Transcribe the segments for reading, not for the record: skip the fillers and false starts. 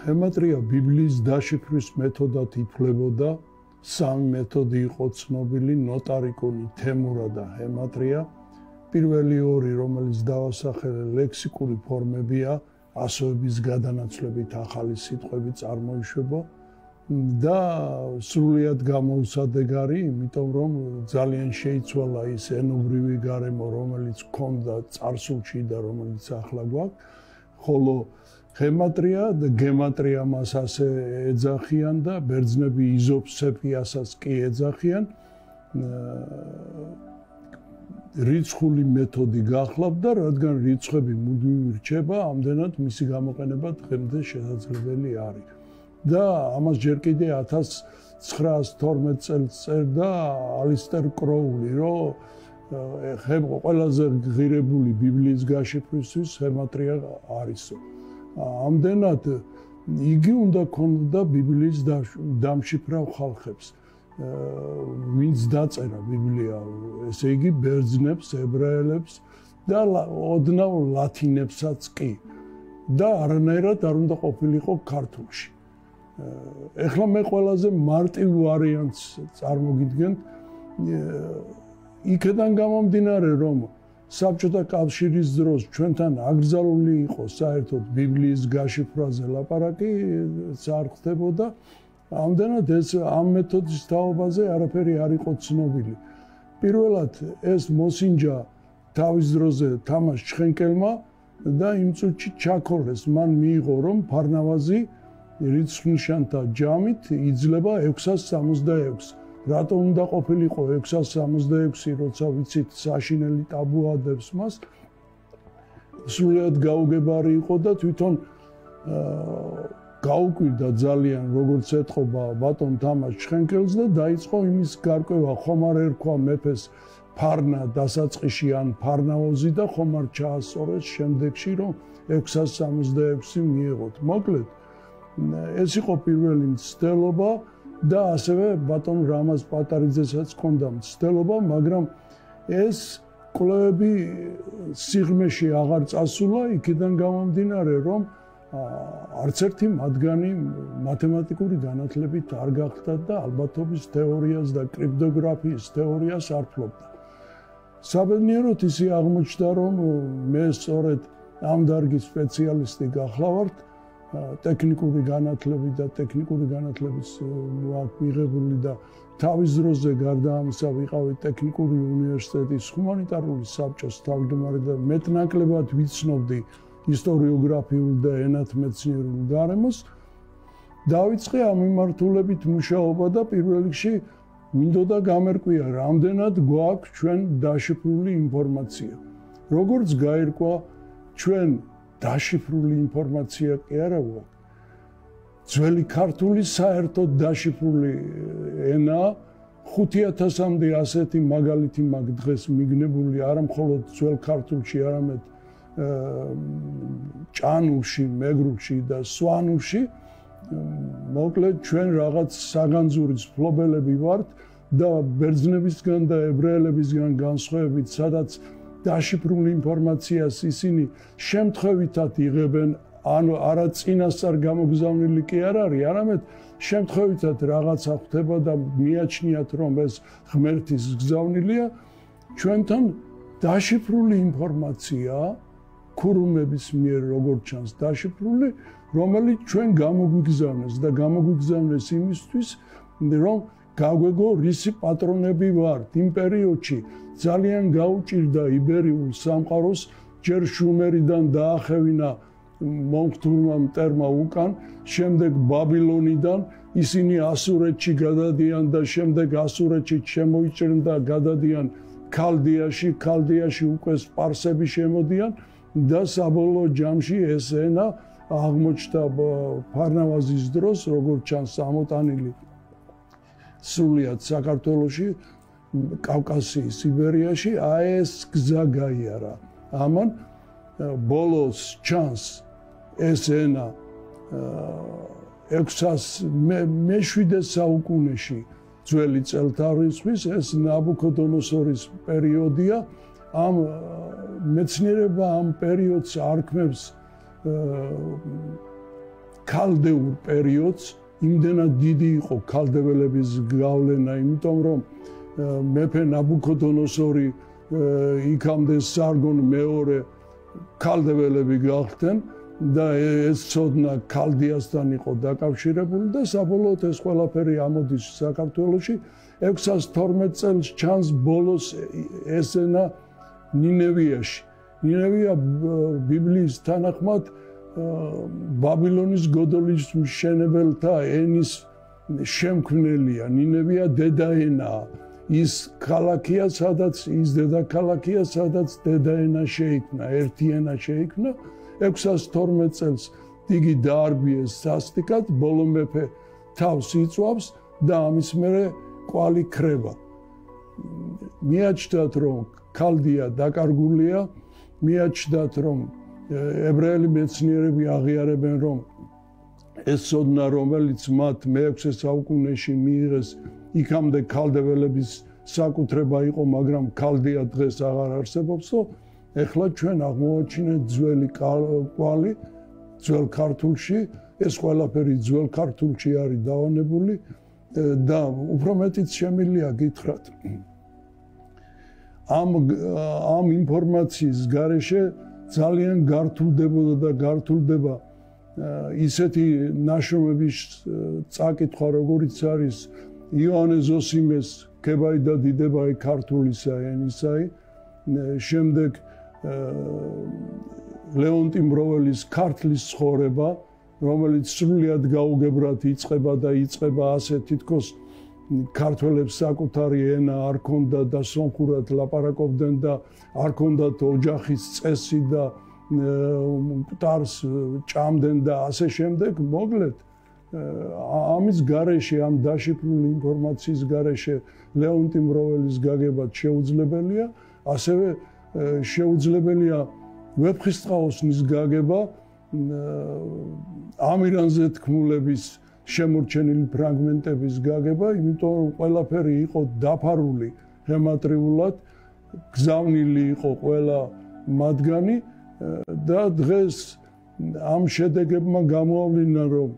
Hematrija Biblis dashifris metodat ითვლებოდა. Სამი მეთოდი იყო ცნობილი: ნოტარიკონი, თემურა და ჰემატრია. პირველი ორი, რომელიც დავასახელე, ლექსიკური ფორმებია, ასოების გადანაცვლებით ახალი სიტყვები წარმოიშვება და სრულიად გამოუსადეგარი, იმიტომ რომ ძალიან შეიცვალა ის ენობრივი გარემო, რომელიც ჰქონდა წარსულში და რომელიც ახლა გვაქვს, ხოლო ჰემატრია და გემატრია მას ასე ეძახიან და ბერძნები იზოფსეფიასაც კი ეძახიან. რიცხული მეთოდი გახლავთ და რადგან რიცხვები მუდმივი რჩება, ამდენად მისი გამოყენება დღემდე შესაძლებელი არის. და ამას ჯერ კიდე 1912 წელს წერდა ალისტერ კროული, რომ ყველაზე ღირებული ბიბლიის გაშიფრვისთვის ჰემატრია არისო. ამდენად იგი უნდა ქონოდა ბიბლიის დამშიფრავ ხალხებს, ვინც დაწერა ბიბლია, ესე იგი ბერძნებს, ებრაელებს და ოდნავ ლათინებსაც კი და არანაირად არ უნდა ყოფილიყო ქართულში. ეხლა მე ყველაზე მარტივ ვარიანტს წარმოგიდგენთ, იქიდან გამომდინარე, რომ საბჭოთა კავშირის დროს ჩვენთან აკრძალული იყო საერთოდ ბიბლიის გაშიფრვაზე ლაპარაკი, არ ხდებოდა. ამდენად ეს ამ მეთოდის თაობაზე არაფერი არ იყო ცნობილი. პირველად ეს მოსინჯა თავის დროზე თამაშ ჩხენკელმა და იმ წუთში ჩაქოლეს. მან მიიღო, რომ ფარნავაზი რიცხვნიშანთა ჯამით იძლება 666. რატომ უნდა ყოფილიყო 666, როცა ვიცით საშინელი ტაბუადებს მას? სრულიად გაუგებარი იყო და თვითონ გაუკვირდა ძალიან, როგორც ეთყობა ბატონ თამაშ ჩხენკელს და დაიწყო იმის გარკვევა, ხომ არ ერქვა მეფეს ფარნა დასაწყისში ან ფარნაოზი და ხომ არ ჩაასწორეს შემდეგში, რომ 666 მიიღოთ. მოკლედ, ეს იყო პირველი მცდელობა და ასევე ბატონ რამაზ პატარიძესაც ჰქონდა მცდელობა, მაგრამ ეს კვლევები სიღრმეში აღარ წასულა, იქიდან გამომდინარე, რომ არც ერთი მათგანი მათემატიკური განათლებით არ გახდა და ალბათობის თეორიას და კრიპტოგრაფიის თეორიას არ ფლობდა. საბედნიეროდ ისე აღმოჩნდა, რომ მე სწორედ ამ დარგის სპეციალისტი გახლავართ, ტექნიკური განათლებით და ტექნიკური განათლების მიღებული და თავის დროზე გარდა ამისა ვიყავი ტექნიკური უნივერსიტეტის ჰუმანიტარული საბჭოს თავმჯდომარე და მეტნაკლებად ვიცნობდი ისტორიოგრაფიულ და ენათმეცნიერულ გარემოს. დავიწყე ამ მიმართულებით მუშაობა და პირველ რიგში მინდოდა გამერკვია, რამდენად გვაქვს ჩვენ დაშიფრული ინფორმაცია. როგორც გაირკვა, ჩვენ დაშიფრული ინფორმაცია კი არა გვაქვს. ძველი ქართული საერთოდ დაშიფრული ენაა, 5000-მდე ასეთი მაგალითი მაქვს დღეს მიგნებული, არა მხოლოდ ძველ ქართულში, არამედ ჭანურში, მეგრულში და სვანურში. მოკლედ, ჩვენ რაღაც საგანძურის ფლობელები ვართ და ბერძნებისგან და ებრაელებისგან განსხვავებით, სადაც დაშიფრული ინფორმაციას ისინი შემთხვევითად იღებენ, ანუ არა წინასწარ გამოგზავნილი კი არ არის, არამედ შემთხვევითად რაღაცა ხდება და მიაჩნიათ, რომ ეს ღმერთის გზავნილია. ჩვენთან დაშიფრული ინფორმაცია ქურუმების მიერ როგორც ჩანს დაშიფრული, რომელიც ჩვენ გამოგვიგზავნეს და გამოგვიგზავნეს იმისთვის, რომ გაგვეგო რისი პატრონები ვართ. იმ პერიოდში ძალიან გაუჭირდა იბერიულ სამყაროს, ჯერ შუმერიდან დაახევინა მომხდურმა მტერმა უკან, შემდეგ ბაბილონიდან ისინი ასურეთში გადადიან და შემდეგ ასურეთში შემოიჭრნენ და გადადიან ქალდიაში, ქალდიაში უკვე სპარსები შემოდიან და საბოლოო ჯამში ეს ენა აღმოჩნდა ფარნავაზის დროს, როგორც ჩანს ამოტანილი სრულიად საქართველოში, კავკასიის, იბერიაში, ეს გზა გაიარა. ამან ბოლოს ჩანს ეს ენა 607 საუკუნეში ძველი წელთაღრიცხვის, ეს ნაბუქოდონოსორის პერიოდია. ამ მეცნიერება ამ პერიოდს არქმევს ქალდეურ პერიოდს, იმდენად დიდი იყო ქალდეველების გავლენა, იმიტომ რომ მეფე ნაბუქოდონოსორი იქამდე სარგონ მეორე ქალდეველები გახდნენ და ეს ცოდნა ქალდიასთან იყო დაკავშირებული და საბოლოოდ ეს ყველაფერი ამოდის საქართველოში 612 წელს ჩანს ბოლოს ესენა ნინევიაში. ნინევია ბიბლიის თანახმად ბაბილონის გოდოლის მშენებელთა ენის შემქმნელია. ნინევია დედაენაა. ის ქალაქია, სადაც ის დედაქალაქია, სადაც დედაენა შეიქმნა, ერთი ენა შეიქმნა. 612 წელს იგი დაარბიეს სასტიკად, ბოლო მეფე თავს იწვავს და ამის მერე კვალი ქრება. მიაჩნდათ, რომ ქალდია დაკარგულია, მიაჩნდათ, რომ ებრაელი მეცნიერები აღიარებენ, რომ ეს ცოდნა, რომელიც მათ მე-6 საუკუნეში მიიღეს, იქამდე ქალდეველების საკუთრება იყო, მაგრამ ქალდია დღეს აღარ არსებობს, და ეხლა ჩვენ აღმოვაჩინეთ ძველი კვალი ძველ ქართულში, ეს ყველაფერი ძველ ქართულში არის დავანებული და უფრო მეტიც შემიძლია გითხრათ. ამ ინფორმაციის გარეშე ძალიან გართულდებოდა და გართულდება ისეთი ნაშრომების წაკითხვა, როგორიც არის იოანე ზოსიმეს ქებაი და დიდებაი ქართულისა ენისაი, შემდეგ ლეონტი მროველის ქართლის ცხოვრება, რომელიც სრულიად გაუგებრად იწყება და იწყება ასე, თითქოს ქართველებს საკუთარი ენა არ ქონდა და სომხურად ლაპარაკობდნენ და არ ქონდათ ოჯახის წესი და მკვდარს ჭამდნენ და ასე შემდეგ. მოკლედ ამის გარეშე, ამ დაშიფრული ინფორმაციის გარეშე ლეონტი მროველის გაგება შეუძლებელია, ასევე შეუძლებელია ვეფხისტყაოსნის გაგება, ამირანზე თქმულების შემორჩენილი ფრაგმენტების გაგება, იმიტომ რომ ყველაფერი იყო დაფარული ჰემატრივულად, გზავნილი იყო ყველა მათგანი და დღეს ამ შედეგებმა გამოავლინა, რომ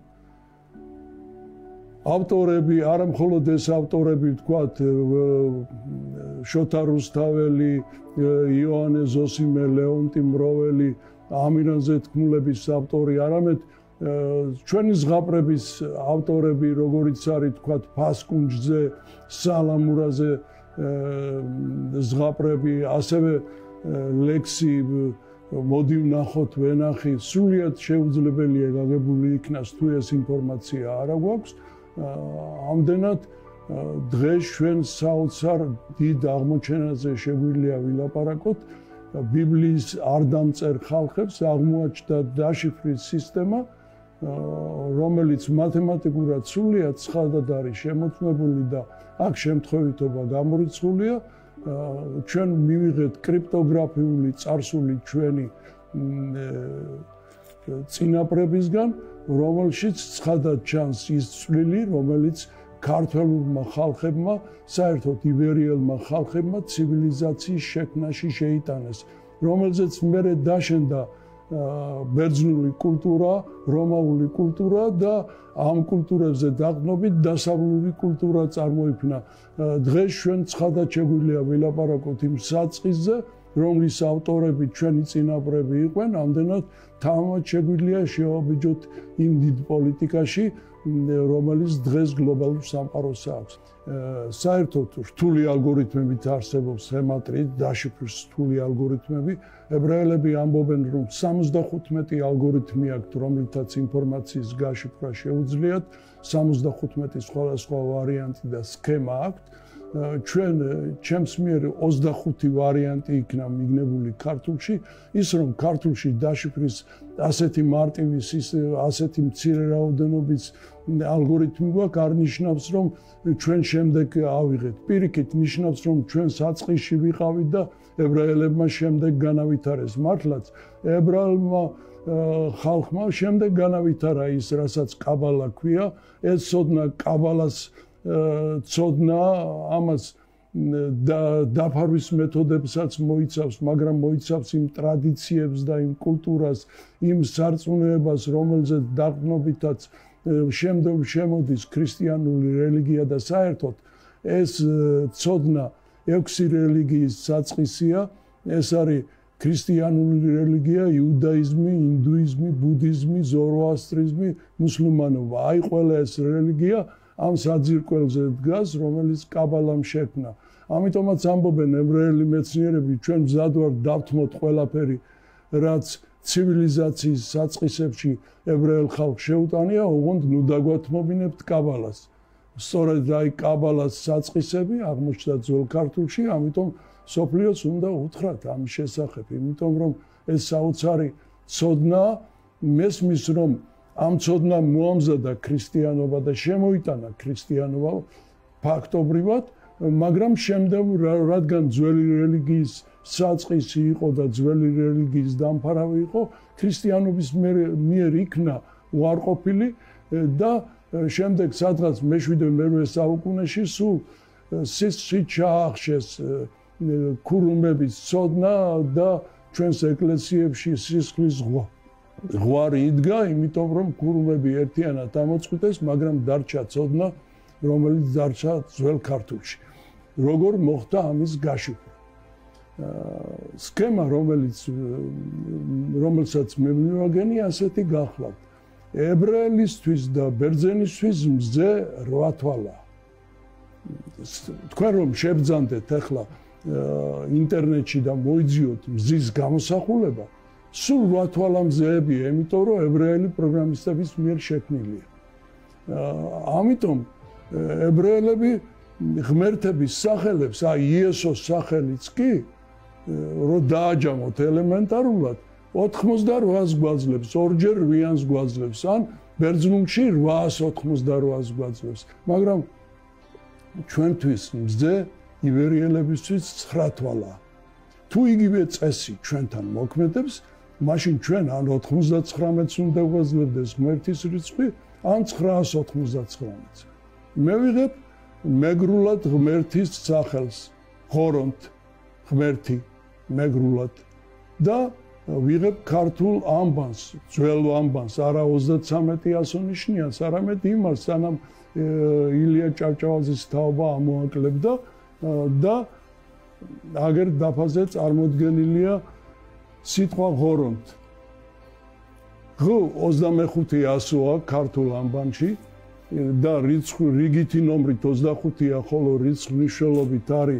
ავტორები, არა მხოლოდ ეს ავტორები, ვთქვათ, შოთა რუსთაველი, იოანე ზოსიმე, ლეონტი მროველი, ამირანზე თქმულების ავტორი, არამედ ჩვენი ზღაპრების ავტორები, როგორიც არის, ვთქვათ, ფასკუნჯზე, სალამურაზე ზღაპრები, ასევე ლექსი მოდი ვნახოთ, ვენახი, სრულიად შეუძლებელია გაგებული იქნას, თუ ეს ინფორმაცია არა გვაქვს. ამდენად დღეს ჩვენ საოცარ დიდ აღმოჩენაზე შეგვიძლია ვილაპარაკოთ. ბიბლიის არ დამწერ ხალხებს აღმოაჩნდა დაშიფრის სისტემა, რომელიც მათემატიკურად სრულიად ცხადად არის შემოწმებული და აქ შემთხვევითობა გამორიცხულია. ჩვენ მივიღეთ კრიპტოგრაფიული წარსული ჩვენი წინაპრებისგან, რომელშიც ცხადად ჩანს ის წვლილი, რომელიც ქართველურმა ხალხებმა, საერთოდ იბერიელმა ხალხებმა ცივილიზაციის შექმნაში შეიტანეს, რომელზეც მერე დაშენდა ბერძნული კულტურა, რომაული კულტურა და ამ კულტურებზე დაყრდნობით დასავლური კულტურა წარმოიქმნა. დღეს ჩვენ ცხადად შეგვიძლია ვილაპარაკოთ იმ საწყისზე, რომლის ავტორები ჩვენი წინაპრები იყვნენ, ამდენად თამამად შეგვიძლია შევაბიჯოთ იმ დიდ პოლიტიკაში, რომელიც დღეს გლობალურ სამყაროს აქვს. საერთოდ რთული ალგორითმებით არსებობს ჰემატრის დაშიფრის რთული ალგორითმები. ებრაელები ამბობენ, რომ 75 ალგორითმი აქვთ, რომლითაც ინფორმაციის გაშიფრვა შეუძლიათ, 75 სხვადასხვა ვარიანტი და სქემა აქვთ. ჩვენ ჩემს მიერ 25 ვარიანტი იქნა მიგნებული ქართულში, ის რომ ქართულში დაშიფრის ასეთი მარტივი, ასეთი მცირე რაოდენობის ალგორითმი გვაქვს, არ ნიშნავს, რომ ჩვენ შემდეგ ავიღეთ. პირიქით ნიშნავს, რომ ჩვენ საწყისში ვიყავით და ებრაელებმა შემდეგ განავითარეს. მართლაც ებრაელმა ხალხმა შემდეგ განავითარა ის, რასაც კაბალა ქვია, ეს ცოდნა კაბალას ცოდნა, ამას დაფარვის მეთოდებსაც მოიცავს, მაგრამ მოიცავს იმ ტრადიციებს და იმ კულტურას, იმ სარწმუნოებას, რომელზეც დაყრდნობითაც შემდგომ შემოდის ქრისტიანული რელიგია და საერთოდ ეს ცოდნა 6 რელიგიის საწყისია. ეს არის ქრისტიანული რელიგია, იუდაიზმი, ინდუიზმი, ბუდიზმი, ზოროასტრიზმი, მუსლიმანობა. აი ყველა ეს რელიგია ამ საძირკველზე დგას, რომელიც კაბალამ შექმნა. ამიტომაც ამბობენ ებრაელი მეცნიერები, ჩვენ მზად ვართ დავთმოთ ყველაფერი, რაც ცივილიზაციის საწყისებში ებრაელ ხალხს შეუტანია, ოღონდ ნუ დაგვათმობინებთ კაბალას. სწორედ აი კაბალას საწყისები აღმოჩნდა ძველ ქართულში, ამიტომ სოფლიოს უნდა უთხრათ ამის შესახებ, იმიტომ რომ ეს საოცარი ცოდნა მესმის რომ ამ ცოდნამ მოამზადა ქრისტიანობა და შემოიტანა ქრისტიანობა ფაქტობრივად, მაგრამ შემდგომ რადგან ძველი რელიგიის საწყისი იყო და ძველი რელიგიის დამფარავი იყო, ქრისტიანობის მიერ იქნა უარყოფილი და შემდეგ სადღაც მე-7-მე-8 საუკუნეში სულ სისხლით ჩაახშეს ქურუმების ცოდნა და ჩვენს ეკლესიებში სისხლის ღვარი იდგა, იმიტომ რომ ქურუმები ერთიანად ამოწყვიტეს, მაგრამ დარჩა ცოდნა, რომელიც დარჩა ძველ ქართულში. როგორ მოხდა ამის გაშიფრება? სქემა, რომელსაც მე მივაგენი, ასეთი გახლავთ. ებრაელისთვის და ბერძენისთვის მზე 8 თვალა. თქვენ რომ შებძანდეთ ახლა ინტერნეტში და მოიძიოთ მზის გამოსახულება, სულ 8 თვალა მზეებია, იმიტომ რომ ებრაელი პროგრამისტების მიერ შექმნილია. ამიტომ ებრაელები ღმერთების სახელებს, აი იესოს სახელიც კი, რომ დააჯამოთ ელემენტარულად, 88-ს გვაძლევს, ორჯერ რვიანს გვაძლევს, ან ბერძნულში 888-ს გვაძლევს. მაგრამ ჩვენთვის მზე იბერიელებისთვის 9 თვალაა. თუ იგივე წესი ჩვენთან მოქმედებს, მაშინ ჩვენ ან 99-ს უნდა გვაძლევდეს ღმერთის რიცხვი, ან 999-ს. მე ვიღებ მეგრულად ღმერთის სახელს, ღორონთ ღმერთი მეგრულად და ვიღებ ქართულ ამბანს, ძველ ამბანს, არა 33 ასონიშნიანს, არამედ იმას, სანამ ილია ჭავჭავაძის თაობა ამოაკლებდა და აგერ დაფაზე წარმოდგენილია სიტყვა ღორონთ. ღ 25 ასოა ქართულ ამბანში და რიგითი ნომრით 25-ია, ხოლო რიცხვ მნიშვნელობით არის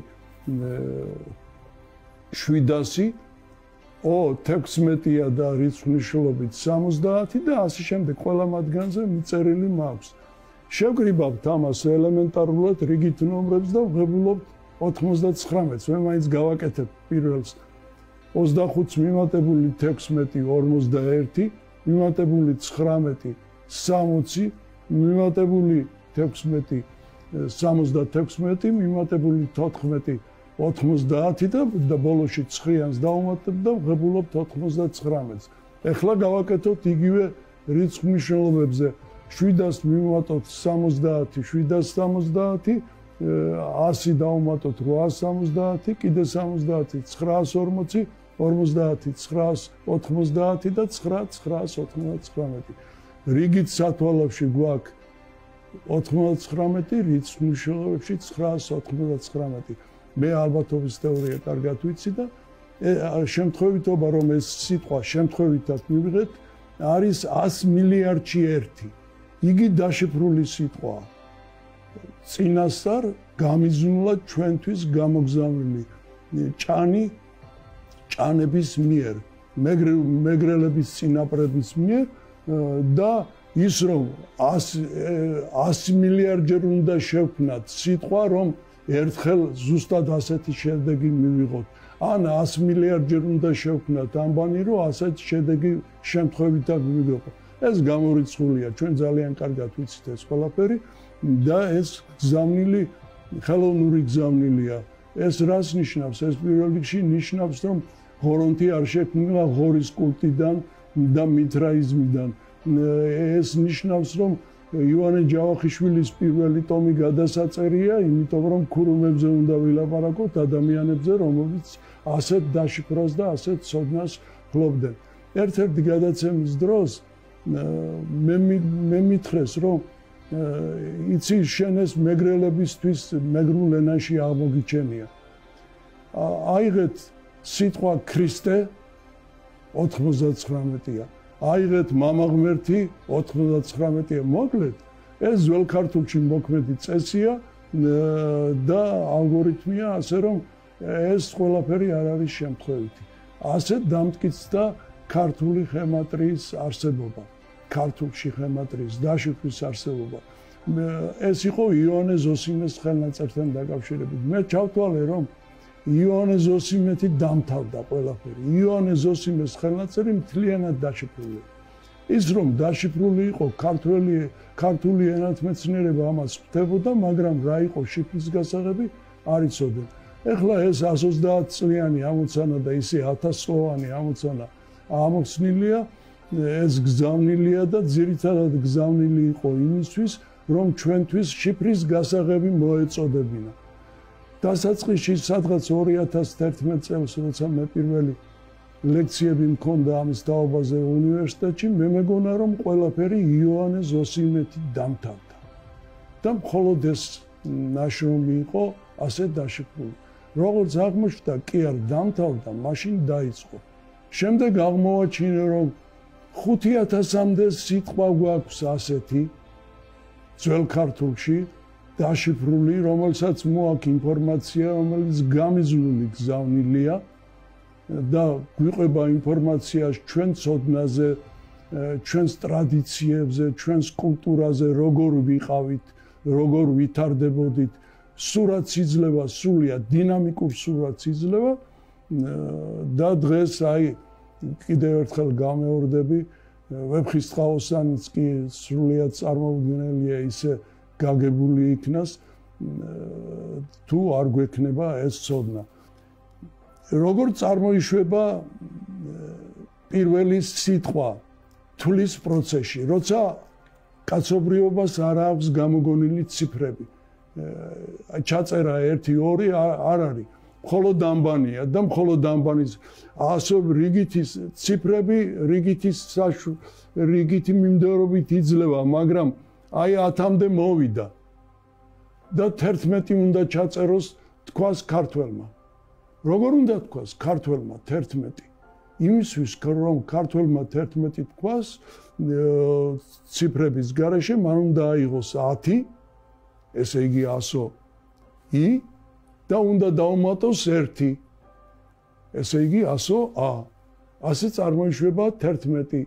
700, 16-ია და რიცხვ მნიშვნელობით 70 და ასე შემდეგ ყველა მათგანზე მიწერილი მაქვს. შევკრიბავთ ამას ელემენტარულად რიგით ნომრებს და ვღებულობთ 99-ს. მე მაინც გავაკეთებ პირველს 25-ს მიმატებული 16 41, მიმატებული 19 60, მიმატებული 16 76, მიმატებული 14 90 და ბოლოში 9-ს დავუმატებ და ვღებულობ 99-ს. ეხლა გავაკეთოთ იგივე რიცხვ მნიშვნელობებზე. 700-ს მივუმატოთ 70, 770, 100 დავუმატოთ 870, კიდე 70, 940, 50, 990 და 999. რიგით სათვალებში გვაქვს 99, რიცხვ მნიშვნელობებში 999. მე ალბათობის თეორია კარგად ვიცი და შემთხვევითობა რომ ეს სიტყვა შემთხვევითად მივიღეთ, არის 100 მილიარდში 1. იგი დაშიფრული სიტყვაა. წინასწარ გამიზნულად ჩვენთვის გამოგზავნილი ჭანების მიერ, მეგრელების წინაპრების მიერ და ის რომ 100 მილიარდჯერ უნდა შევქმნათ სიტყვა, რომ ერთხელ ზუსტად ასეთი შედეგი მივიღოთ. ან 100 მილიარდჯერ უნდა შევქმნათ ამბანი, რომ ასეთი შედეგი შემთხვევითად მივიღოთ. ეს გამორიცხულია, ჩვენ ძალიან კარგად ვიცით ეს ყველაფერი და ეს გზავნილი, ხელოვნური გზავნილია. ეს რას ნიშნავს? ეს პირველ რიგში ნიშნავს, რომ ღორონთი არ შექმნა ღორის კულტიდან და მითრაიზმიდან. ეს ნიშნავს, რომ ივანე ჯავახიშვილის პირველი ტომი გადასაწერია, იმიტომ რომ ქურუმებზე უნდა ვილაპარაკოთ, ადამიანებზე, რომლებიც ასეთ დაშიფრას და ასეთ ცოდნას ფლობდნენ. ერთ-ერთი გადაცემის დროს მე მითხრეს, რომ იცი შენ ეს მეგრელებისთვის მეგრულ ენაში აღმოგიჩენია. აიღეთ სიტყვა ქრისტე 99-ია. აიღეთ მამა ღმერთი 99-ია. მოკლედ, ეს ძველ ქართულში მოქმედი წესია და ალგორითმია, ასე რომ ეს ყველაფერი არ არის შემთხვევითი. ასეთ დამტკიცდა ქართული ხემატრიის არსებობა, ქართულში ხემატრიის დაშიფვრის არსებობა. ეს იყო იოანე ზოსიმეს ხელნაწერთან დაკავშირებით. მე ჩავთვალე, რომ იოანე ზოსიმეთი დამთავრდა ყველაფერი. იოანე ზოსიმეს ხელნაწერი მთლიანად დაშიფრულია. ის რომ დაშიფრული იყო ქართული ენათმეცნიერება ამას ხვდებოდა, მაგრამ რა იყო შიფრის გასაღები არ იცოდნენ. ეხლა ეს 130 წლიანი ამოცანა და ისე 1000 წლოვანი ამოცანა ამოხსნილია, ეს გზავნილია და ძირითადად გზავნილი იყო იმისთვის, რომ ჩვენთვის შიფრის გასაღები მოეწოდებინა. დასაწყისში სადღაც 2011 წელს, როცა მე პირველი ლექციები მქონდა ამის თაობაზე უნივერსიტეტში, მე მეგონა რომ ყველაფერი იოანე ზოსიმეთი დამთავრდა. და მხოლოდ ეს ნაშრომი იყო ასე დაშიფრული. როგორც აღმოჩნდა, კი არ დამთავრდა, მაშინ დაიწყო. შემდეგ აღმოვაჩინე, რომ 5000-მდე სიტყვა გვაქვს ასეთი ძველ ქართულში დაშიფრული, რომელსაც მოაქვს ინფორმაცია, რომელიც გამიზნული გზავნილია და გვიყვება ინფორმაცია ჩვენ ცოდნაზე, ჩვენს ტრადიციებზე, ჩვენს კულტურაზე, როგორ ვიყავით, როგორ ვითარდებოდით. სურათს იძლევა სრულიად დინამიკურ სურათს იძლევა და დღეს აი კიდევ ერთხელ გამეორდები, ვეფხისტყაოსანიც კი სრულიად წარმოუდგენელია ისე გაგებული იქნას, თუ არ გვექნება ეს ცოდნა. როგორ წარმოიშვება პირველი სიტყვა თulis პროცესში, როცა კაცობრიობას არ აქვს გამოგონილი ციფრები. ჩაწერა 1-2 არ არის, მხოლოდ ამბანია და მხოლოდ ამბანის ასობ რიგითის ციფრები, რიგითი მიმდევრობით იძლევა, მაგრამ აი 10-მდე მოვიდა და 11 უნდა ჩაწეროს თქვას ქართველმა. როგორ უნდა თქვას ქართველმა 11? იმისთვის, რომ ქართველმა 11 თქვას ციფრების გარეშე, მან უნდა აიღოს 10, ესე იგი 100 i და უნდა დაუმატოს 1, ესე იგი 100 a. ასე წარმოიშვება 11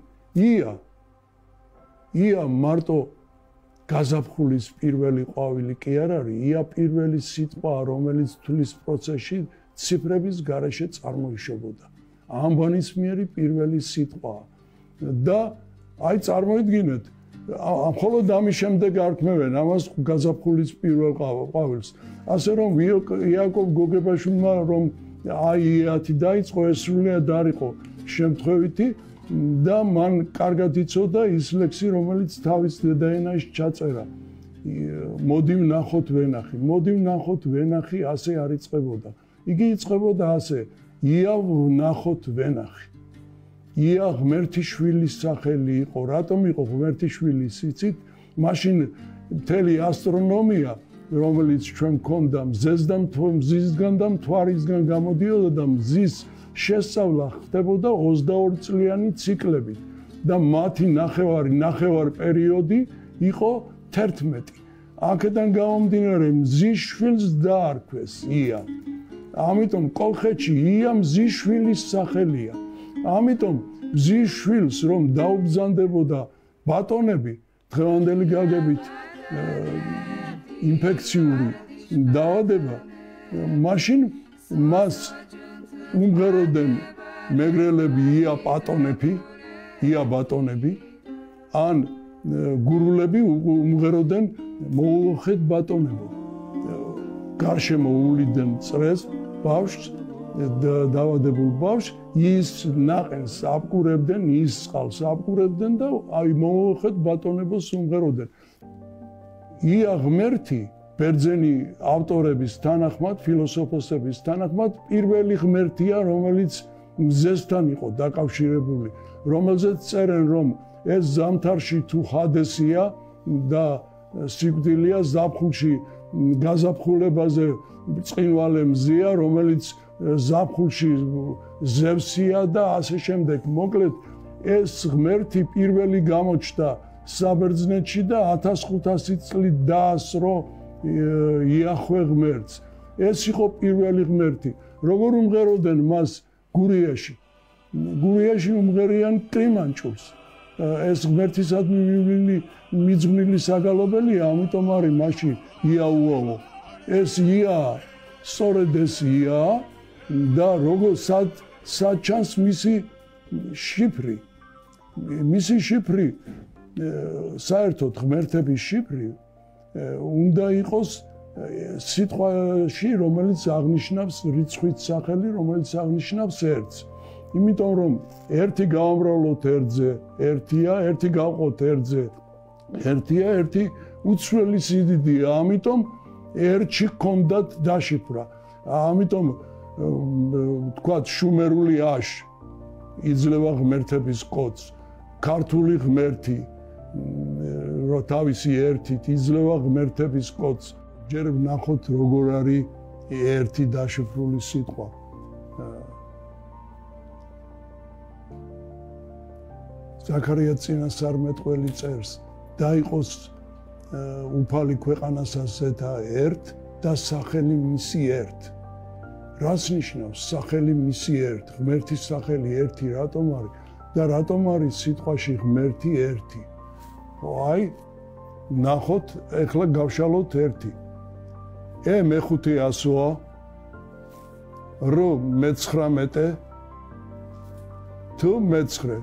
ია მარტო გაზაფხულის პირველი ყვავილი კი არ არის, ია პირველი სიტყვა, რომელიც თulis პროცესში ციფრების გარეშე წარმოიშობოდა. ამბანისმიერი პირველი სიტყვა და აი წარმოიდგინეთ, მხოლოდ ამის შემდეგ არქმევენ ამას გაზაფხულის პირველ ყვავილს. ასე რომ იაკობ გოგებაშვილმა რომ აი 10 დაიწყო, ეს სრულიად არ იყო შემთხვევითი და მან კარგად იცოდა ის ლექსი, რომელიც თავის დედაენაში ჩაწერა. მოდი ვნახოთ ვენახი. მოდი ვნახოთ ვენახი ასე არ იწყებოდა. იგი იწყებოდა ასე: ია ვნახოთ ვენახი. ია ღმერთიშვილის სახელი იყო. რატომ იყო ღმერთიშვილი, იცით? მაშინ მთელი ასტრონომია, რომელიც ჩვენ მქონდა მზისგან და მთვარისგან გამოდიოდა და მზის შესწავლა ხდებოდა 22 წლიანი ციკლებით და მათი ნახევარ პერიოდი იყო 11. აქედან გამომდინარე მზის შვილს დაარქვეს ია. ამიტომ კოლხეთში ია მზის შვილის სახელია. ამიტომ მზის შვილს რომ დაუბრძანდებოდა ბატონები, დღევანდელი გაგებით ინფექციური დაავადება, მაშინ მას უმღეროდნენ მეგრელები ია ბატონები, ან გურულები უმღეროდნენ მოუხეთ ბატონებო. გარშემო უვლიდნენ წრეს ბავშვს, დაავადებულ ბავშვს, ის ნაყენს აპკურებდნენ, ის წყალს აპკურებდნენ და აი მოუხეთ ბატონებოს უმღეროდნენ. ია ღმერთი ბერძენი ავტორების თანახმად, ფილოსოფოსების თანახმად, პირველი ღმერთია, რომელიც მზესთან იყო დაკავშირებული, რომელზეც წერენ, რომ ეს ზამთარში თუ ჰადესია და სიკვდილია, ზაფხულში გაზაფხულებაზე ბრწყინვალე მზია, რომელიც ზაფხულში ზევსია და ასე შემდეგ. მოკლედ, ეს ღმერთი პირველი გამოჩნდა საბერძნეთში და 1500 წლით დაასრო იახვე ღმერთს. ეს იყო პირველი ღმერთი. როგორ უმღეროდნენ მას გურიაში? გურიაში უმღერიან კრიმანჭულს. ეს ღმერთისადმი მიძღვნილი საგალობელია, ამიტომ არის მასში იაუოვო. ეს ია, სწორედ ეს ია და როგორ საჩანს მისი შიფრი. მისი შიფრი, საერთოდ ღმერთების შიფრი უნდა იყოს სიტყვაში, რომელიც აღნიშნავს რიცხვით სახელი, რომელიც აღნიშნავს ერთს. იმიტომ რომ ერთი გავამრავლოთ ერთზე, ერთია, ერთი გავყოთ ერთზე, ერთია, ერთი უცვლელი სიდიდეა, ამიტომ ერთში ჰქონდათ დაშიფრა. ამიტომ თქვათ შუმერული აშ იძლევა ღმერთების კოდს, ქართული ღმერთი რო თავისი ერთით იძლევა ღმერთების კოდს. ჯერ ვნახოთ როგორ არის ერთი დაშიფრული სიტყვა. ზაქარია წინასწარმეტყველი წერს, დაიყოს უფალი ქვეყანასა ერთ და სახელი მისი ერთ. რას ნიშნავს სახელი მისი ერთ? ღმერთის სახელი ერთი რატომ არის და რატომ არის სიტყვაში ღმერთი ერთი? აი, ნახოთ, ეხლა გავშალოთ ერთი. მე-5 ასოა, მე-19 თუ მე-9.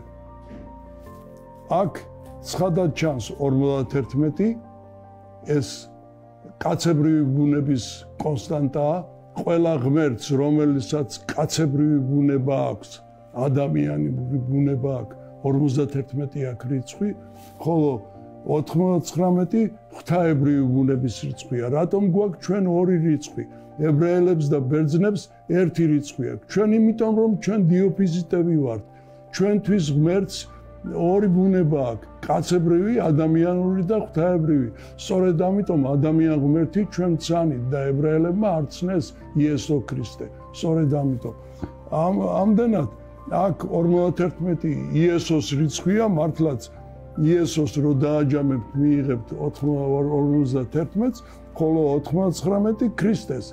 აქ ცხადად ჩანს 51, ეს კაცებრივი ბუნების კონსტანტაა. ყველა ღმერთს, რომელსაც კაცებრივი ბუნება აქვს, ადამიანური ბუნება აქვს, 51 აქ რიცხვი, ხოლო 99 ღვთაებრივი ბუნების რიცხვია. რატომ გვაქვს ჩვენ ორი რიცხვი? ებრაელებს და ბერძნებს ერთი რიცხვი აქვს. ჩვენ იმიტომ რომ ჩვენ დიოფიზიტები ვართ. ჩვენთვის ღმერთს ორი ბუნება აქვს, კაცებრივი, ადამიანური და ღვთაებრივი. სწორედ ამიტომ ადამიან ღმერთი ჩვენ ცანით და ებრაელებმა არ ცნეს იესო ქრისტე. სწორედ ამიტომ. ამდენად აქ 51 იესოს რიცხვია, მართლაც იესოს რო დააჯამებთ, მიიღებთ 51-ს, ხოლო 99 ქრისტეს.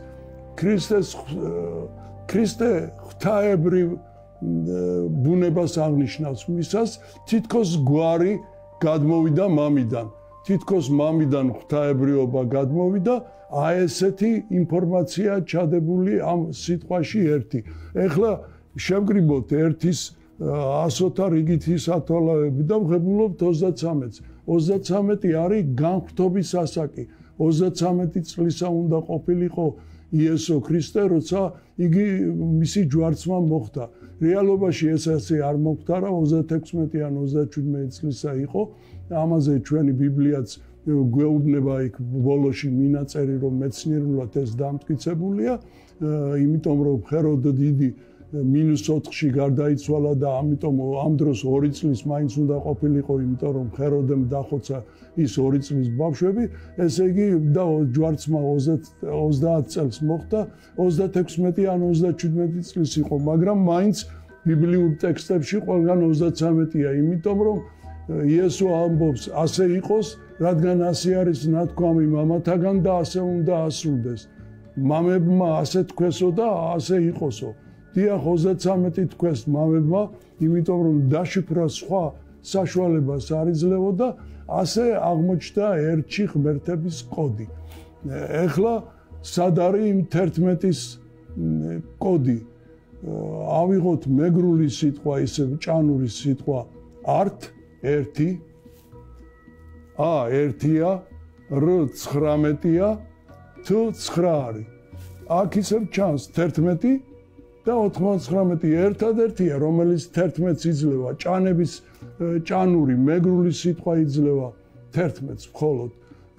ქრისტე ღვთაებრივ ბუნებას აღნიშნავს მისას, თითქოს გვარი გადმოვიდა მამიდან. თითქოს მამიდან ღვთაებრიობა გადმოვიდა, აი ესეთი ინფორმაცია ჩადებული ამ სიტყვაში ერთი. ეხლა შევგრიბოთ ერთის ასოთა რიგითის ათვალავები და ვღებულობთ 33-ს. 33 არის განხრთობის ასაკი. 33 წლისა უნდა ყოფილიყო იესო ქრისტე, როცა იგი მისი ჯვარცმა მოხდა. რეალობაში ეს ასე არ მოხდა, 36 ან 37 წლისა იყო. ამაზე ჩვენი ბიბლიაც გვეუბნება იქ ბოლოში მინაწერი, რომ მეცნიერულად ეს დამტკიცებულია, იმიტომ რომ ჰეროდე დიდი -4-ში გარდაიცვალა და ამიტომ ამ დროს 2 წლის მაინც უნდა ყოფილიყო, იმიტომ რომ ჰეროდემ დახოცა ის 2 წლის ბავშვები, ესე იგი და ჯვარცმა 30 წელს მოხდა, 36 ან 37 წლის იყო, მაგრამ მაინც ბიბლიურ ტექსტებში ყველგან 33-ია, იმიტომ რომ იესო ამბობს, ასე იყოს, რადგან ასე არის ნათქვამი მამათაგან და ასე უნდა ასრულდეს. მამებმა ასე თქვესო და ასე იყოსო. დიახ, 33 თქვეს მამებმა, იმიტომ რომ დაშიფრა სხვა საშუალებას არ იძლეოდა, ასე აღმოჩნდა ერთში ღმერთების კოდი. ეხლა სად არის იმ 11-ის კოდი? ავიღოთ მეგრული სიტყვა, ისე ჭანური სიტყვა არტ, ერთი, ერთია, 19-ია, თუ 9 არის. აქ ისევ ჩანს 11 და 99 ერთადერთია, რომელიც 11-ს იძლევა, ჭანების ჭანური მეგრული სიტყვა იძლევა 11-ს მხოლოდ.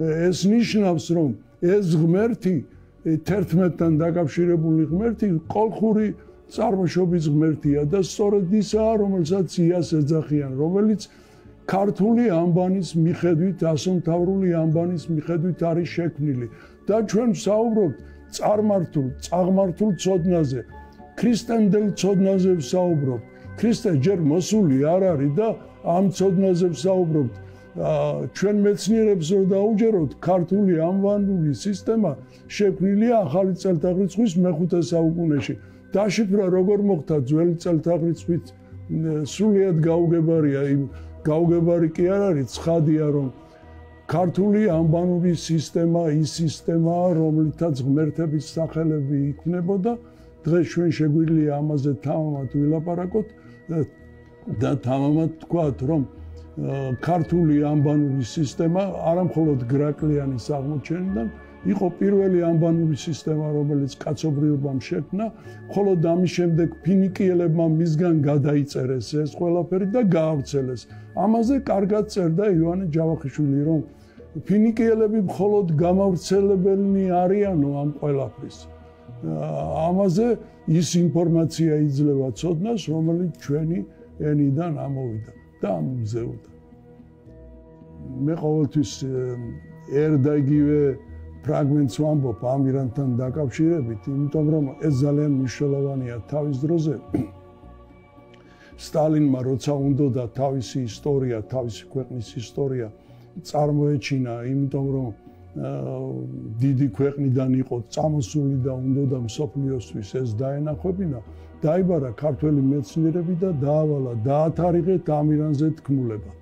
ეს ნიშნავს, რომ ეს ღმერთი 11-თან დაკავშირებული ღმერთი კოლხური წარმოშობის ღმერთია და სწორედ ისაა, რომელსაც იას ეძახიან, რომელიც ქართული ამბანის მიხედვით, ასომთავრული ამბანის მიხედვით არის შექმნილი და ჩვენ ვსაუბრობთ წაღმართულ ცოდნაზე, ქრისტემდელ ცოდნაზე ვსაუბრობთ. ქრისტე ჯერ მოსული არ არის და ამ ცოდნაზე ვსაუბრობთ. ჩვენ მეცნიერებს რო დაუჯეროთ, ქართული ამბანური სისტემა შექმნილია ახალი წელთაღრიცხვის მეხუთე საუკუნეში. დაშიფრა როგორ მოხდა ძველი წელთაღრიცხვით სრულიად გაუგებარია, გაუგებარი კი არ არის, ცხადია რომ ქართული ამბანური სისტემა ის სისტემაა, რომლითაც ღმერთების სახელები იქმნებოდა. დღეს ჩვენ შეგვიძლია ამაზე თამამად ვილაპარაკოთ და თამამად თქვათ, რომ ქართული ამბანური სისტემა არამხოლოდ გრაკლიანის აღმოჩენიდან იყო პირველი ამბანური სისტემა, რომელიც კაცობრიობამ შექმნა, ხოლო ამის შემდეგ ფინიკიელებმა მისგან გადაიწერეს ეს ყველაფერი და გაავრცელეს. ამაზე კარგად წერდა ივანე ჯავახიშვილი, რომ ფინიკიელები მხოლოდ გამავრცელებელნი არიანო ამ ყველაფრის. ამაზე ის ინფორმაცია იძლევა ცოდნას, რომელიც ჩვენი ენიდან ამოვიდა და ამზეუდა. მე ყოველთვის ერთ და იგივე ფრაგმენტს ვამბობ ამირანთან დაკავშირებით, იმიტომ რომ ეს ძალიან მნიშვნელოვანია თავის დროზე. სტალინმა როცა უნდოდა თავისი ისტორია, თავისი ქვეყნის ისტორია წარმოეჩინა, იმიტომ რომ დიდი ქვეყნიდან იყო წამოსული და უნდოდა მსოფლიოსთვის ეს დაენახებინა, დაიბარა ქართველი მეცნიერები და დაავალა, დაათარიღეთ ამირანზე თქმულება.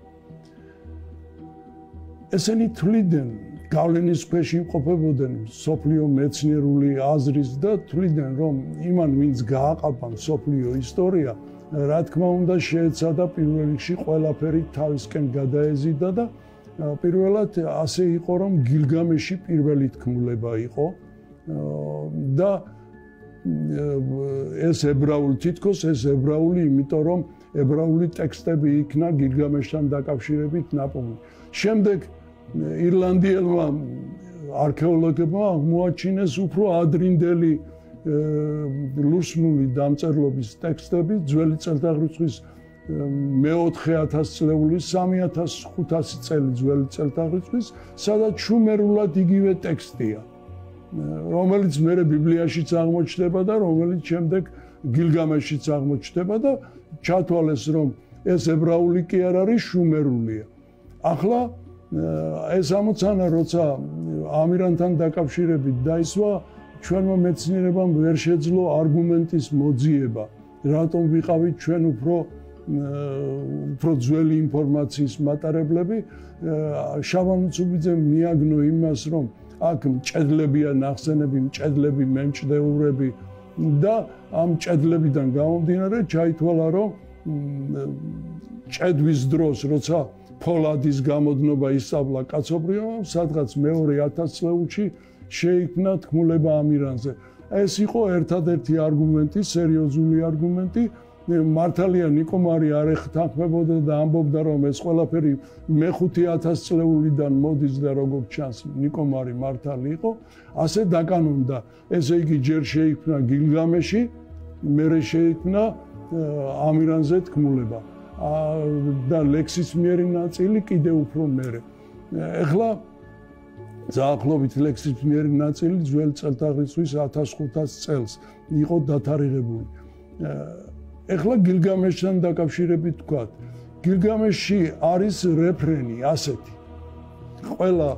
ესენი თვლიდნენ, გავლენის ქვეშ იმყოფებოდნენ მსოფლიო მეცნიერული აზრის და თვლიდნენ, რომ იმან, ვინც გააყალბა მსოფლიო ისტორია, რა თქმა უნდა შეეცადა პირველ რიგში ყველაფერი თავისკენ გადაეზიდა და პირველად ასე იყო, რომ გილგამეში პირველი თქმულება იყო და ეს ებრაული, თითქოს ეს ებრაული, იმიტომ რომ ებრაული ტექსტები იქნა გილგამეშთან დაკავშირებით ნაპოვნი. შემდეგ ირლანდიელმა არქეოლოგებმა აღმოაჩინეს უფრო ადრინდელი ლურსმული დამწერლობის ტექსტები ძველი წელთაღრიცხვის მე-4000 წლეულის 3500 წელი ძველი წელთაღრიცხვის, სადაც შუმერულად იგივე ტექსტია, რომელიც მერე ბიბლიაშიც აღმოჩნდება და რომელიც შემდეგ გილგამეშიც აღმოჩნდება და ჩათვალეს, რომ ეს ებრაული კი არ არის, შუმერულია. ახლა ეს ამოცანა, როცა ამირანთან დაკავშირებით დაისვა, ჩვენმა მეცნიერებამ ვერ შეძლო არგუმენტის მოძიება, რატომ ვიყავით ჩვენ უფრო ძველი ინფორმაციის მატარებლები. შავან ცუბიძემ მიაგნო იმას, რომ აქ მჭედლებია ნახსენები, მჭედლები, მემჭდეურები და ამ მჭედლებიდან გამომდინარე ჩაითვალა, რომ მჭედვის დროს, როცა ფოლადის გამოდნობა ისწავლა კაცობრიობამ, სადღაც მეორე 1000 წლეულში შეიქმნა თქმულება ამირანზე. ეს იყო ერთადერთი არგუმენტი, სერიოზული არგუმენტი. მართალია ნიკომარი არ ეხთანხმებოდა და ამბობდა, რომ ეს ყველაფერი მე-5000 წლეულიდან მოდის და როგორც ჩანს, ნიკომარი მართალი იყო. ასე დაკანონდა, ესე იგი ჯერ შეიქმნა გილგამეში, მერე შეიქმნა ამირანზე თქმულება და ლექსისმიერი ნაწილი კიდევ უფრო მერე. ეხლა დაახლოებით ლექსისმიერი ნაწილი ძველი წელთაღრიცხვის 1500 წელს იყო დათარიღებული. ეხლა გილგამეშთან დაკავშირებით ვთქვათ, გილგამეში არის რეფრენი ასეთი. ყველა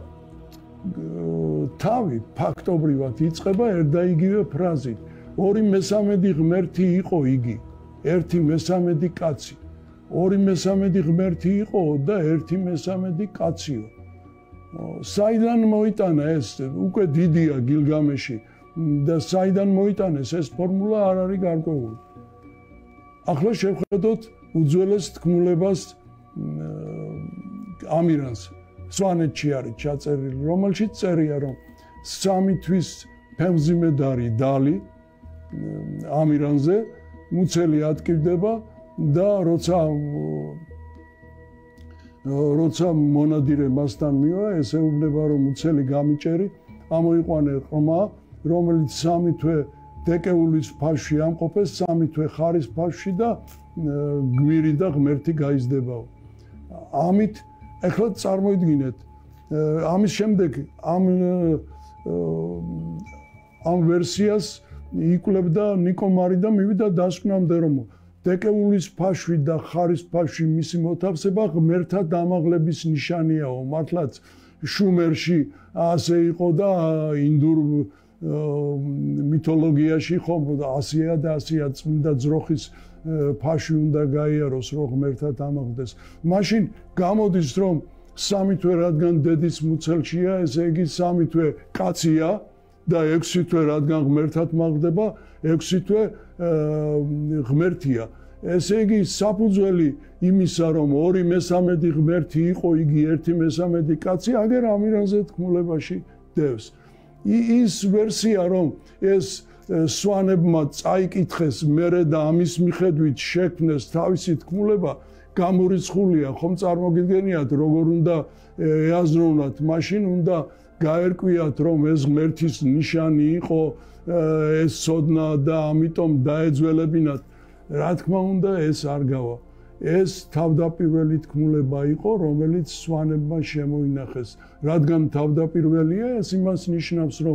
თავი ფაქტობრივად იწყება ერთ და იგივე ფრაზით. 2/3 ღმერთი იყო იგი, 1/3 კაცი. 2/3 ღმერთი იყო და 1/3 კაციო. საიდან მოიტანა ეს? უკვე დიდია გილგამეში და საიდან მოიტანეს ეს ფორმულა არ არის გარკვეული. ახლა შევხედოთ უძველეს თქმულებას ამირანს. სვანეთში არის ჩაწერილი, რომელშიც წერია, რომ 3 თვის ფემზიმედარი დალი ამირანზე მუცელი ატკივდება და როცა როცა მონადირე მასთან მივა, ეს ეუბნება რომ უცელი გამიჭერი, ამოიყვანე ყრმა, რომელიც 3 თვე დეკეულის ფაშში ამყოფეს, 3 თვე ხარის ფაშში და გმირი და ღმერთი გაიზრდებაო. ამით ეხლა წარმოიდგინეთ, ამის შემდეგ ამ ვერსიას იკვლევდა ნიკო მარი და მივიდა დასკვნამდე რომ დეკეულის ფაშვი და ხარის ფაშვი მისი მოთავსება ღმერთთა დამაღლების ნიშანიაო. მართლაც შუმერში ასე იყო და ინდურ მითოლოგიაში ხომ ასია და ასია წმინდა ძროხის ფაშვი უნდა გაიაროს რომ ღმერთთა დამაღლდეს. მაშინ გამოდის რომ 3 თვე რადგან დედის მუცელშია, ესე იგი 3 თვე კაცია და 6 თვე რადგან ღმერთად მაღლდება, 6 თვე ღმერთია. ესე იგი საფუძველი იმისა რომ 2/3 ღმერთი იყო, იგი 1/3 კაცი, აგერ ამირანზე თქმულებაში დევს. ის ვერსია რომ ეს სვანებმა წაიკითხეს მერე და ამის მიხედვით შექმნეს თავისი თქმულება გამორიცხულია, ხომ წარმოგიდგენიათ როგორ უნდა ეაზროვნათ, მაშინ უნდა გაერკვიათ რომ ეს ღმერთის ნიშანი იყო ეს ცოდნა და ამიტომ დაეძველებინათ. რა თქმა უნდა ეს არ გავა. ეს თავდაპირველი თქმულება იყო, რომელიც სვანებმა შემოინახეს. რადგან თავდაპირველია, ეს იმას ნიშნავს, რომ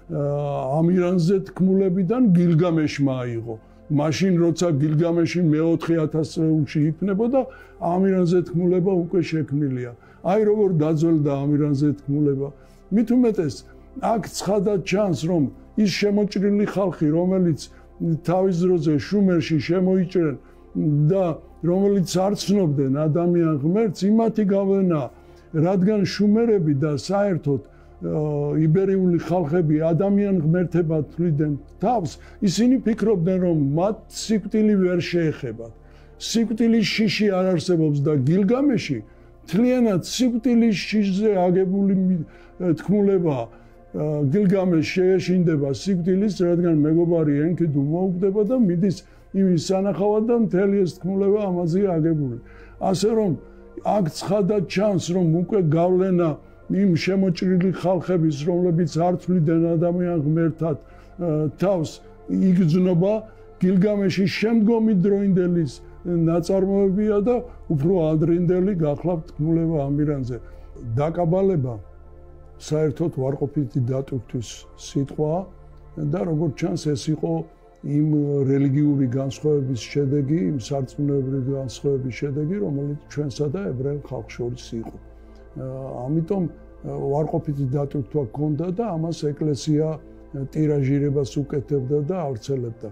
ამირანზე თქმულებიდან გილგამეშმა აიღო. მაშინ როცა გილგამეში მე-4000 წლებში იქნებოდა, ამირანზე თქმულება უკვე შექმნილია. აი როგორ დაძველდა ამირანზე თქმულება. მით უმეტეს აქ ცხადად ჩანს, რომ ის შემოჭრილი ხალხი, რომელიც თავის დროზე შუმერში შემოიჭრენ და რომელიც არ ცნობდნენ ადამიან ღმერთს, იმათი გავლენა, რადგან შუმერები და საერთოდ იბერიული ხალხები ადამიან ღმერთებად თვლიდნენ თავს, ისინი ფიქრობდნენ, რომ მათ სიკვდილი ვერ შეეხებათ. სიკვდილის შიში არ არსებობს და გილგამეში თლიანად სიკვდილის შიშზე აგებული თქმულება. გილგამეში შეეშინდება სიკვდილის, რადგან მეგობარი ენქიდუ მოუკვდება და მიდის იმის სანახავად და მთელი ეს თქმულება ამაზეა აგებული. ასე რომ აქ ცხადად ჩანს, რომ უკვე გავლენა იმ შემოჭრილი ხალხების, რომლებიც არ თვლიდნენ ადამიან ღმერთად თავს, იგრძნობა გილგამეშის შემდგომი დროინდელის ნაწარმოებია და უფრო ადრინდელი გახლავთ თქმულება ამირანზე. დაკაბალება საერთოდ უარყოფითი დატვირთვის სიტყვაა და როგორც ჩანს ეს იყო იმ რელიგიური განსხვავების შედეგი, იმ სარწმუნოებრივი განსხვავების შედეგი, რომელიც ჩვენსა და ებრაელ ხალხს შორის იყო. ამიტომ უარყოფითი დატვირთვა ჰქონდა და ამას ეკლესია ტირაჟირებას უკეთებდა და ავრცელებდა.